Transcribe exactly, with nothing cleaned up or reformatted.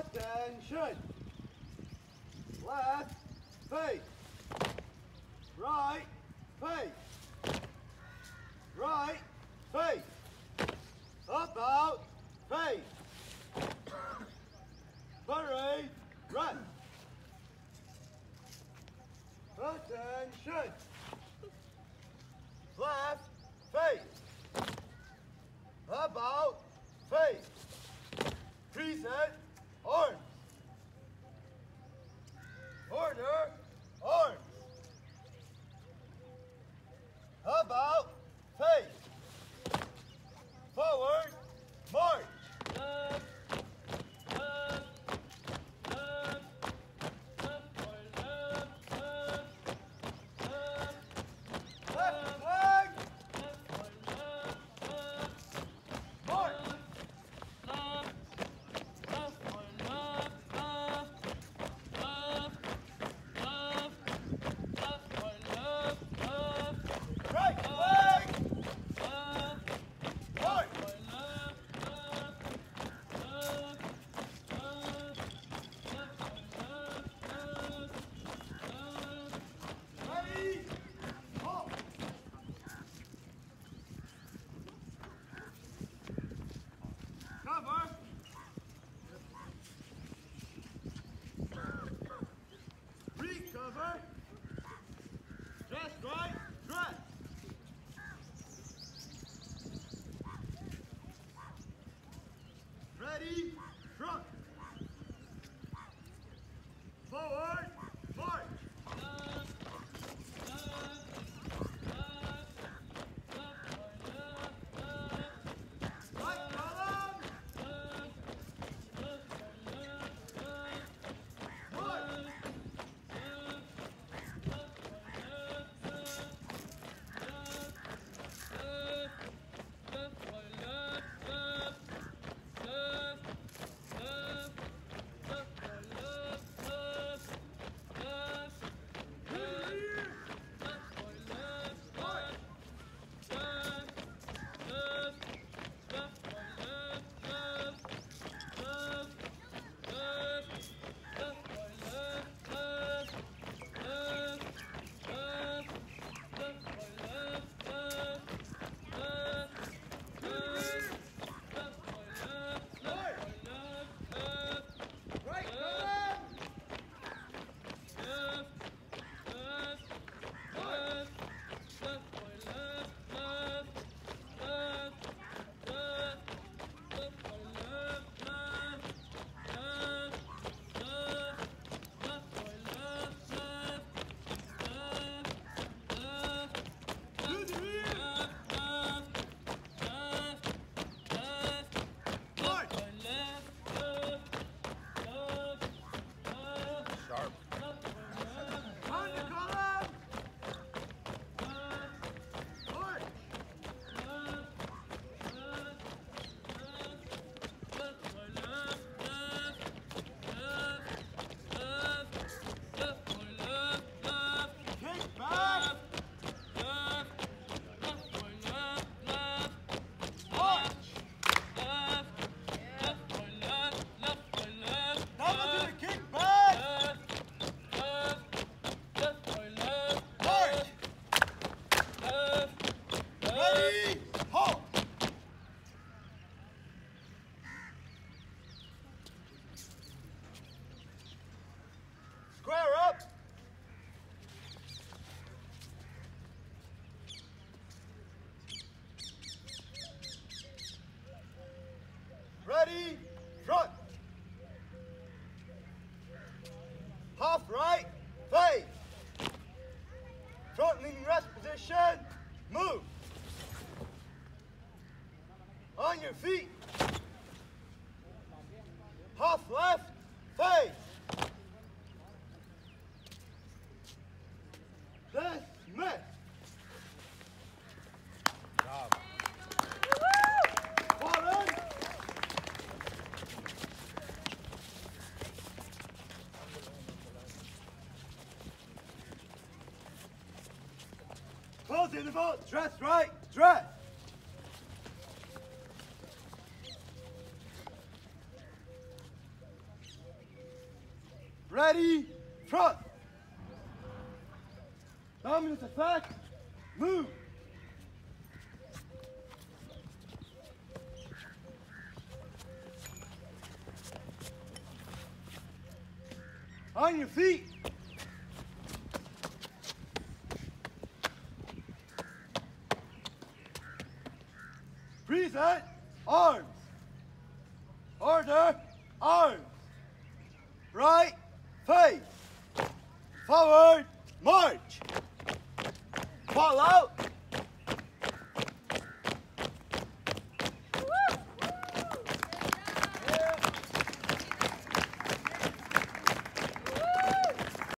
Attention. Left face. Right face. Right face. About face. Parade run. Attention. Left face. About face. Preset arms. Order arms. About face. Forward march. Left, left, left, left, right, left, left, left, Left leg. left, right, left, left, March. left, left, right, left, left, left, left, left, right, left, left, Right leg. left, March. right, left, left, left, left, left, right, left, left, left. Ready. Halt. Cover. Recover. Just right. Dress. Ready. Front. Forward. March. Right column. March. Right column. To the rear. March. Sharp. On the column. March. Kick back. March. Double to the kick back. March. Ready. Halt. Square up. Ready. Front. Half right. Face. Front leaning rest position. Move. On your feet. Half left. Face. Dismiss. Job. Fallen. Close interval. Dress right. Dress. Ready, front. Dominant effect, move. On your feet. Present, arms. Order, arms. Right, face. Forward, march. Fall out,